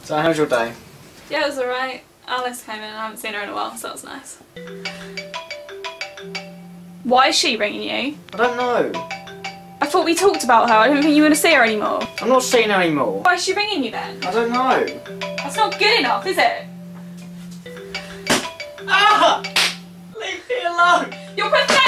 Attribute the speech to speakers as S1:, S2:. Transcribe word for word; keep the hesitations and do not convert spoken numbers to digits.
S1: So how's your day?
S2: Yeah, it was alright. Alice came in and I haven't seen her in a while, so that was nice. Why is she ringing you?
S1: I don't know.
S2: I thought we talked about her. I didn't think you were going to see her anymore.
S1: I'm not seeing her anymore.
S2: Why is she ringing you then?
S1: I don't know.
S2: That's not good enough, is it?
S1: Ah! Leave me alone!
S2: You're pathetic!